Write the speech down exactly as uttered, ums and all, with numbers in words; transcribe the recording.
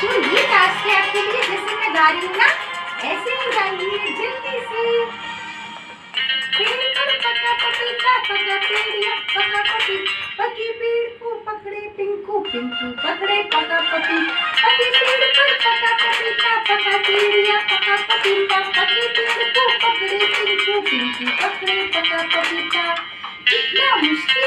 जो ये टास्क है आपके लिए, जैसे मैं गा रही हूँ ना ऐसे ही गाइए जल्दी से। पेड़ पर पका पपीता पका पेड़िया पका पपी, पकी पेड़ को पकड़े पिंकू, पिंकू पकड़े पका पपी, पकी पेड़ पर पका पपीता पका पेड़िया पका पपीता, पकी पेड़ को पकड़े पिंकू, पिंकू पकड़े पका पपीता। कितना मुश्किल